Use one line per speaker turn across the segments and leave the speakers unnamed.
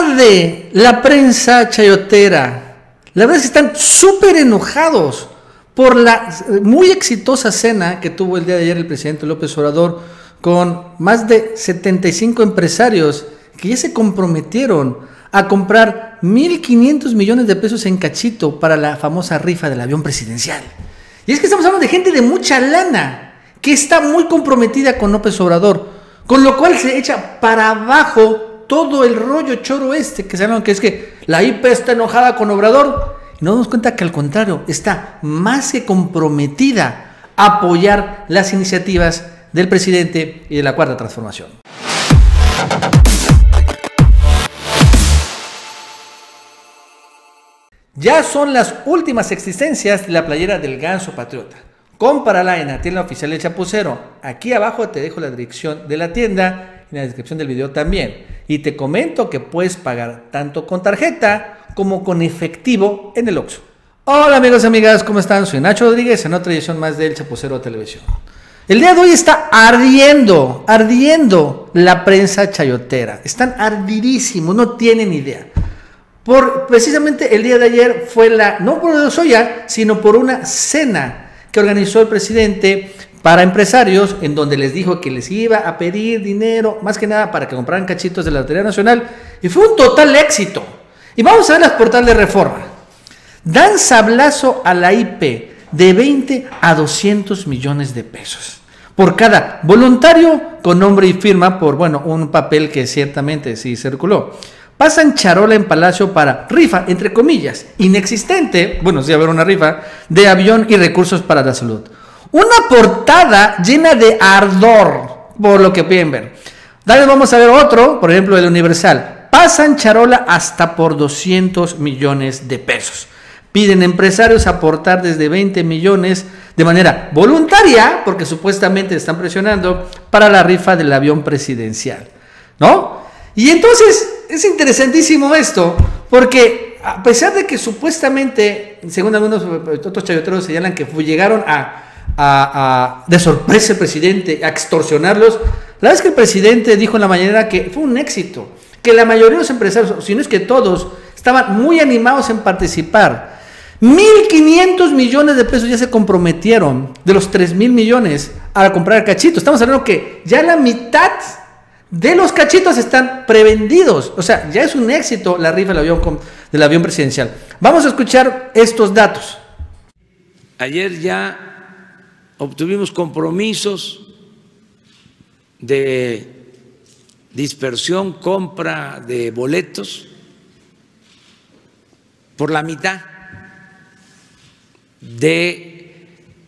arde la prensa chayotera. La verdad es que están súper enojados por la muy exitosa cena que tuvo el día de ayer el presidente López Obrador con más de 75 empresarios que ya se comprometieron a comprar 1.500 millones de pesos en cachito para la famosa rifa del avión presidencial. Y es que estamos hablando de gente de mucha lana que está muy comprometida con López Obrador, con lo cual se echa para abajo todo el rollo choro que saben que es que la IP está enojada con Obrador. Y nos damos cuenta que al contrario, está más que comprometida a apoyar las iniciativas del presidente y de la Cuarta Transformación. Ya son las últimas existencias de la playera del Ganso Patriota. Cómprala en la tienda oficial del Chapucero. Aquí abajo te dejo la dirección de la tienda y en la descripción del video también. Y te comento que puedes pagar tanto con tarjeta como con efectivo en el Oxxo. Hola amigos y amigas, ¿cómo están? Soy Nacho Rodríguez en otra edición más del Chapucero Televisión. El día de hoy está ardiendo la prensa chayotera. Están ardidísimos, no tienen idea. Precisamente el día de ayer fue no por Lozoya, sino por una cena que organizó el presidente para empresarios, en donde les dijo que les iba a pedir dinero, más que nada para que compraran cachitos de la Lotería Nacional, y fue un total éxito. Y vamos a ver las portales de Reforma. Dan sablazo a la IP de 20 a 200 millones de pesos por cada voluntario con nombre y firma por, un papel que ciertamente sí circuló. Pasan charola en Palacio para rifa, entre comillas, inexistente, sí, haber una rifa, de avión y recursos para la salud. Una portada llena de ardor, por lo que pueden ver. Dale, vamos a ver otro, por ejemplo, el Universal. Pasan charola hasta por 200 millones de pesos. Piden empresarios aportar desde 20 millones de manera voluntaria, porque supuestamente están presionando, para la rifa del avión presidencial, ¿no? Y entonces es interesantísimo esto, porque a pesar de que supuestamente, según algunos otros chayoteros señalan que llegaron de sorpresa el presidente a extorsionarlos, la verdad es que el presidente dijo en la mañana que fue un éxito, que la mayoría de los empresarios, si no es que todos, estaban muy animados en participar. 1.500 millones de pesos ya se comprometieron de los 3.000 millones a comprar cachitos. Estamos hablando que ya la mitad de los cachitos están prevendidos. O sea, ya es un éxito la rifa del avión presidencial. Vamos a escuchar estos datos.
Ayer ya obtuvimos compromisos de dispersión, compra de boletos por la mitad de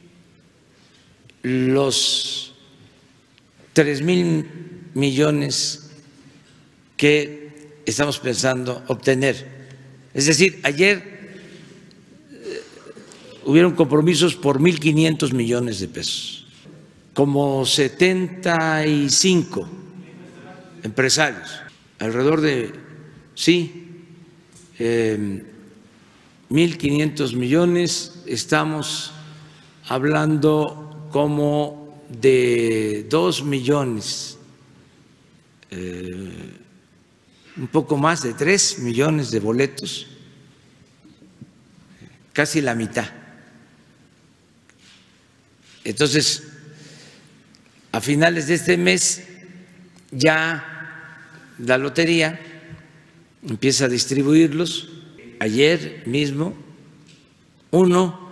los 3.000 millones que estamos pensando obtener. Es decir, ayer hubieron compromisos por 1.500 millones de pesos, como 75 empresarios, alrededor de, 1.500 millones, estamos hablando como de 2 millones, un poco más de 3 millones de boletos, casi la mitad. Entonces, a finales de este mes ya la lotería empieza a distribuirlos. Ayer mismo uno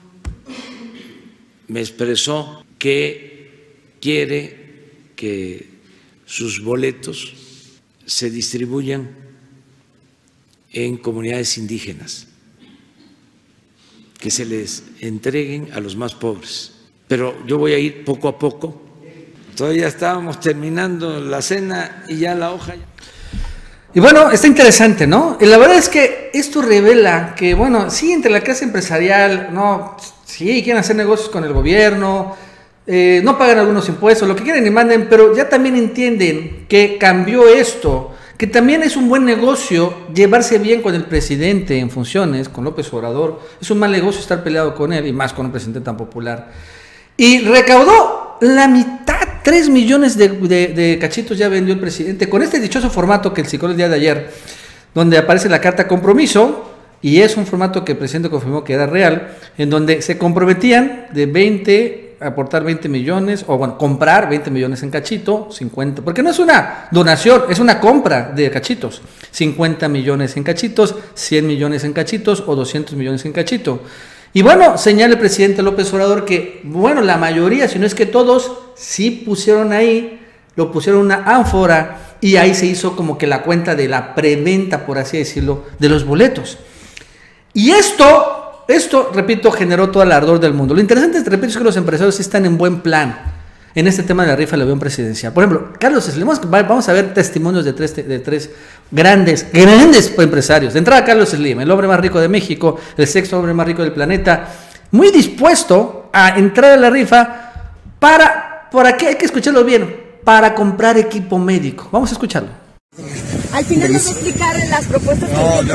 me expresó que quiere que sus boletos se distribuyan en comunidades indígenas, que se les entreguen a los más pobres. Pero yo voy a ir poco a poco. Todavía estábamos terminando la cena y ya la hoja.
Y está interesante, ¿no? Y la verdad es que esto revela que, sí, entre la clase empresarial, sí, quieren hacer negocios con el gobierno, no pagan algunos impuestos, lo que quieren y manden, pero ya también entienden que cambió esto, que también es un buen negocio llevarse bien con el presidente en funciones, con López Obrador. Es un mal negocio estar peleado con él, y más con un presidente tan popular. Y recaudó la mitad, 3 millones de cachitos ya vendió el presidente, con este dichoso formato que el circuló el día de ayer, donde aparece la carta compromiso, y es un formato que el presidente confirmó que era real, en donde se comprometían de 20, aportar 20 millones, o bueno, comprar 20 millones en cachito, 50, porque no es una donación, es una compra de cachitos, 50 millones en cachitos, 100 millones en cachitos o 200 millones en cachito. Y bueno, señala el presidente López Obrador que, bueno, la mayoría, si no es que todos, sí pusieron ahí, lo pusieron una ánfora, y ahí se hizo como que la cuenta de la preventa, por así decirlo, de los boletos. Y esto, repito, generó todo el ardor del mundo. Lo interesante, repito, es que los empresarios sí están en buen plan en este tema de la rifa del avión presidencial. Por ejemplo, Carlos Slim, vamos a ver testimonios de tres grandes empresarios. De entrada, Carlos Slim, el hombre más rico de México, el sexto hombre más rico del planeta, muy dispuesto a entrar a la rifa por aquí hay que escucharlo bien, para comprar equipo médico. Vamos a escucharlo.
Al final les voy a explicar las propuestas.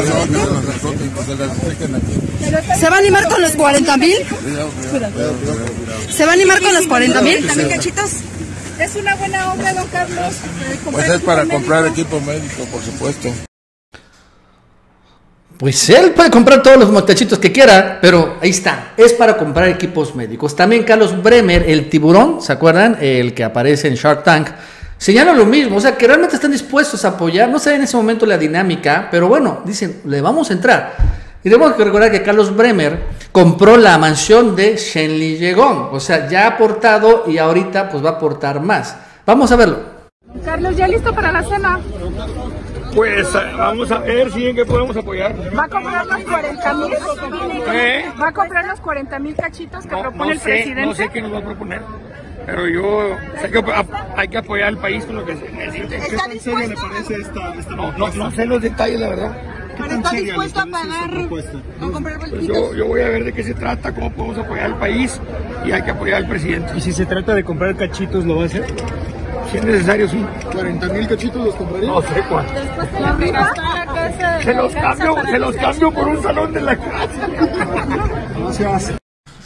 ¿Se va a animar con los 40,000? ¿Se va a animar con los 40,000?
¿También cachitos? Es una buena obra, don Carlos.
Pues es para comprar equipo médico, por supuesto.
Pues él puede comprar todos los motachitos que quiera, pero ahí está, es para comprar equipos médicos. También Carlos Bremer, el tiburón, ¿se acuerdan? El que aparece en Shark Tank, señala lo mismo, o sea, que realmente están dispuestos a apoyar, no sé en ese momento la dinámica, pero bueno, dicen, le vamos a entrar. Y tenemos que recordar que Carlos Bremer compró la mansión de Shenli Yegón, o sea, ya ha aportado y ahorita pues va a aportar más. Vamos a verlo.
Carlos, ¿ya listo para la cena?
Pues vamos a ver si en qué podemos apoyar.
¿Va a comprar los 40,000? ¿Va a comprar los 40,000 cachitos que propone el presidente?
No sé qué nos va a proponer, pero yo sé que hay que apoyar al país con lo que se necesite.
¿Qué tan serio le parece esta
No sé los detalles, la verdad.
¿Pero está dispuesto a pagar o comprar
Pues
boletitos?
yo voy a ver de qué se trata, cómo podemos apoyar al país y hay que apoyar al presidente.
¿Y si se trata de comprar cachitos, lo va a hacer?
Si es necesario, sí.
40,000 cachitos los compraría.
No sé cuánto. Se los cambio por un salón de la casa.
No se hace.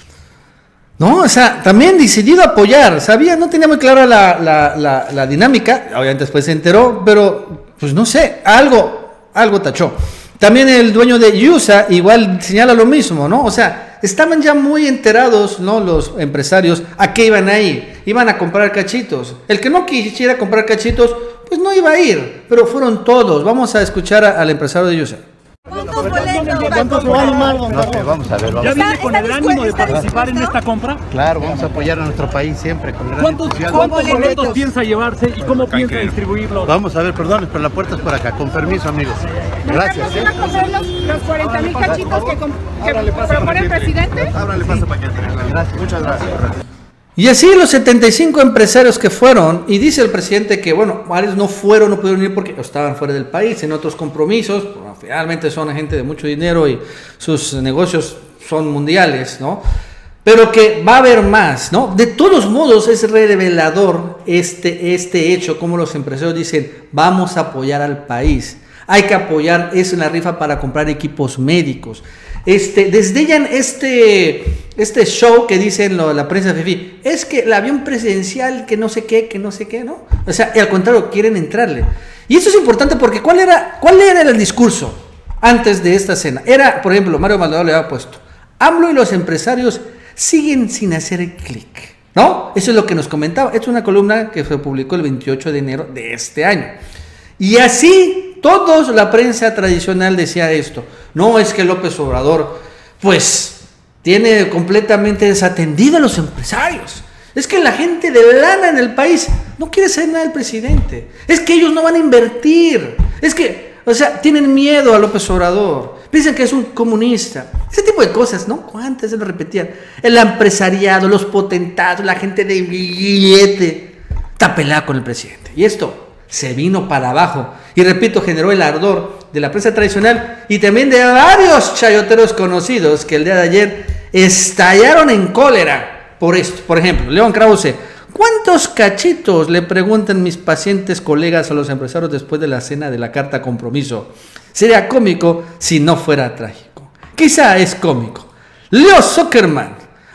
No, o sea, también decidido a apoyar, sabía, no tenía muy clara la dinámica, obviamente después se enteró, pero pues no sé, algo tachó. También el dueño de USA igual señala lo mismo, ¿no? O sea, estaban ya muy enterados, ¿no? Los empresarios a qué iban a ir, iban a comprar cachitos. El que no quisiera comprar cachitos, pues no iba a ir, pero fueron todos. Vamos a escuchar al empresario de USA.
¿Cuánto se va a animar, don Carlos?
No sé, vamos a ver.
¿Ya viene con el ánimo de participar en esta compra?
Claro, vamos a apoyar a nuestro país siempre con gran
¿Cuántos boletos piensa llevarse y cómo piensa distribuirlos?
Vamos a ver, perdón, pero la puerta es por acá. Con permiso, amigos. Gracias.
¿Van a comprar los 40,000 cachitos que propone el presidente?
Ábrale paso para que entre. Gracias, muchas gracias.
Y así los 75 empresarios que fueron, y dice el presidente que, bueno, varios no pudieron ir porque estaban fuera del país, en otros compromisos, bueno, finalmente son gente de mucho dinero y sus negocios son mundiales, ¿no? Pero que va a haber más, ¿no? De todos modos es revelador este hecho, como los empresarios dicen, vamos a apoyar al país, hay que apoyar, es una rifa para comprar equipos médicos. Desdeñan este show que dicen la prensa FIFI, es que el avión presidencial que no sé qué, ¿no? O sea, y al contrario, quieren entrarle. Y eso es importante porque ¿cuál era el discurso antes de esta cena? Era, por ejemplo, Mario Maldonado le había puesto, AMLO y los empresarios siguen sin hacer clic, ¿no? Eso es lo que nos comentaba. Esta es una columna que se publicó el 28 de enero de este año. Y así, todos la prensa tradicional decía esto. No, es que López Obrador, pues, tiene completamente desatendido a los empresarios. Es que la gente de lana en el país no quiere saber nada del presidente. Es que ellos no van a invertir. Es que, o sea, tienen miedo a López Obrador. Piensan que es un comunista. Ese tipo de cosas, ¿no? ¿Cuántas se lo repetían? El empresariado, los potentados, la gente de billete, está pelada con el presidente. Y esto se vino para abajo. Y repito, generó el ardor de la prensa tradicional y también de varios chayoteros conocidos que el día de ayer estallaron en cólera por esto. Por ejemplo, León Krause, ¿cuántos cachitos le preguntan mis pacientes colegas a los empresarios después de la cena de la carta compromiso? Sería cómico si no fuera trágico. Quizá es cómico. Leo Zuckerman,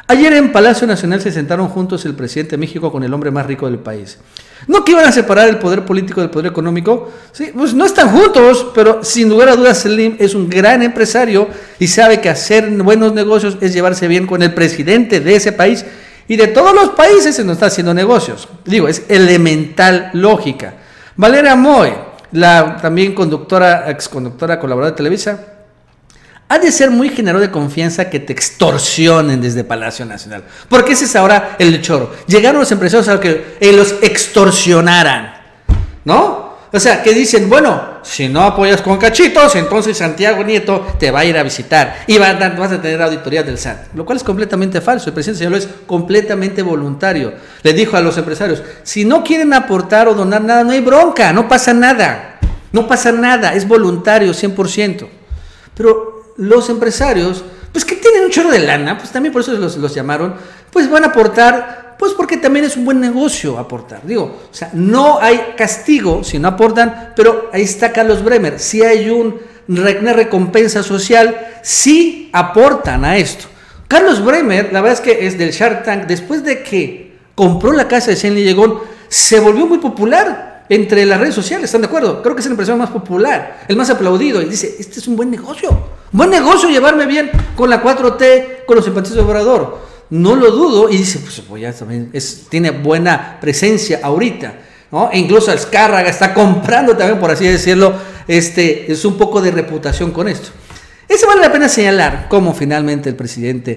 Ayer en Palacio Nacional se sentaron juntos el presidente de México con el hombre más rico del país. ¿No que iban a separar el poder político del poder económico? Sí, pues no están juntos, pero sin lugar a dudas Slim es un gran empresario y sabe que hacer buenos negocios es llevarse bien con el presidente de ese país y de todos los países en donde está haciendo negocios. Digo, es elemental lógica. Valeria Moy, la también exconductora colaboradora de Televisa, ha de ser muy generoso de confianza que te extorsionen desde Palacio Nacional. Porque ese es ahora el choro. Llegaron los empresarios a que los extorsionaran, ¿no? O sea, que dicen, bueno, si no apoyas con cachitos, entonces Santiago Nieto te va a ir a visitar y vas a tener auditoría del SAT. Lo cual es completamente falso. El presidente señaló es completamente voluntario. Le dijo a los empresarios, si no quieren aportar o donar nada, no hay bronca, no pasa nada. No pasa nada, es voluntario 100%. Pero los empresarios, pues que tienen un chorro de lana, pues también por eso los llamaron, pues van a aportar, pues porque también es un buen negocio aportar. Digo, o sea, no hay castigo si no aportan, pero ahí está Carlos Bremer, si hay una recompensa social, sí aportan a esto. Carlos Bremer, la verdad es que es del Shark Tank, después de que compró la casa de Shenley Llegón, se volvió muy popular entre las redes sociales, ¿están de acuerdo? Creo que es el empresario más popular, el más aplaudido, y dice, este es un buen negocio llevarme bien con la 4T, con los simpatizantes de Obrador, no lo dudo, y dice, pues ya también tiene buena presencia ahorita, ¿no? E incluso Azcárraga está comprando también, por así decirlo, es un poco de reputación con esto. Eso vale la pena señalar cómo finalmente el presidente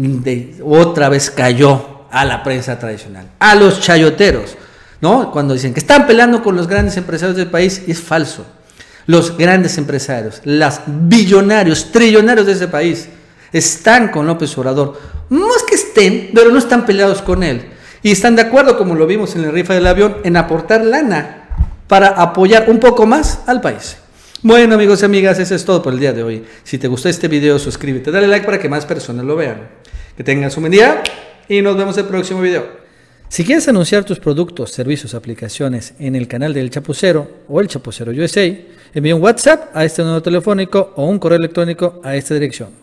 otra vez cayó a la prensa tradicional, a los chayoteros, ¿no? Cuando dicen que están peleando con los grandes empresarios del país, es falso. Los grandes empresarios, los billonarios, trillonarios de ese país, están con López Obrador. No es que estén, pero no están peleados con él. Y están de acuerdo, como lo vimos en la rifa del avión, en aportar lana para apoyar un poco más al país. Bueno, amigos y amigas, eso es todo por el día de hoy. Si te gustó este video, suscríbete, dale like para que más personas lo vean. Que tengas un buen día y nos vemos en el próximo video. Si quieres anunciar tus productos, servicios, aplicaciones en el canal del Chapucero o el Chapucero USA, envía un WhatsApp a este número telefónico o un correo electrónico a esta dirección.